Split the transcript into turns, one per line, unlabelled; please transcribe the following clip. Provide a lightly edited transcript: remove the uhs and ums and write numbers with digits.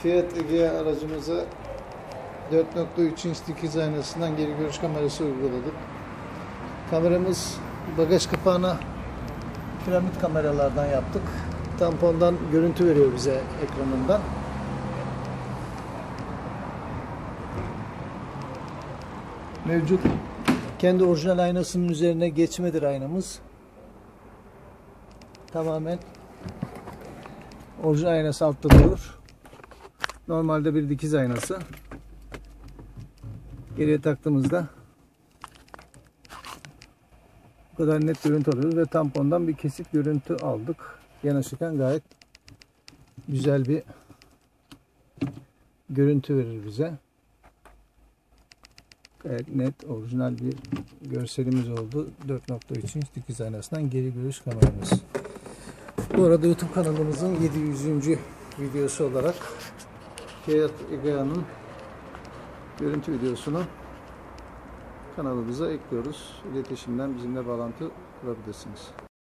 Fiat Egea aracımıza 4.3 inç dikiz aynasından geri görüş kamerası uyguladık. Kameramız bagaj kapağına piramit kameralardan yaptık. Tampondan görüntü veriyor bize ekranından. Mevcut kendi orijinal aynasının üzerine geçmedir aynamız. Tamamen orijinal aynası altta durur. Normalde bir dikiz aynası. Geriye taktığımızda bu kadar net görüntü alıyoruz ve tampondan bir kesik görüntü aldık. Yanaşırken gayet güzel bir görüntü verir bize. Gayet net, orijinal bir görselimiz oldu. 4.3 inç dikiz aynasından geri görüş kameramız. Bu arada YouTube kanalımızın 700. videosu olarak Fiat Egea'nın görüntü videosunu kanalımıza ekliyoruz. İletişimden bizimle bağlantı kurabilirsiniz.